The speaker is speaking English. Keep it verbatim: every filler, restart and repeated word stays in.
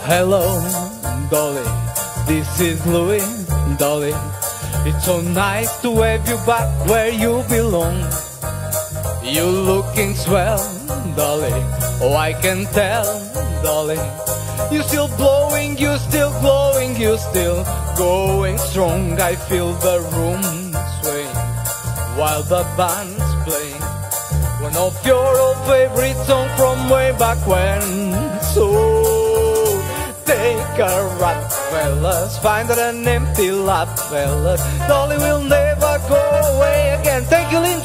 Hello, Dolly, this is Louis, Dolly. It's so nice to have you back where you belong. You looking swell, Dolly, oh I can tell, Dolly. You still blowing, you still glowing, you still going strong. I feel the room swaying while the band's playing one of your old favorite songs from way back when. So take a rap, fellas, find an empty lot, fellas. Dolly will never go away again. Thank you, Lynn.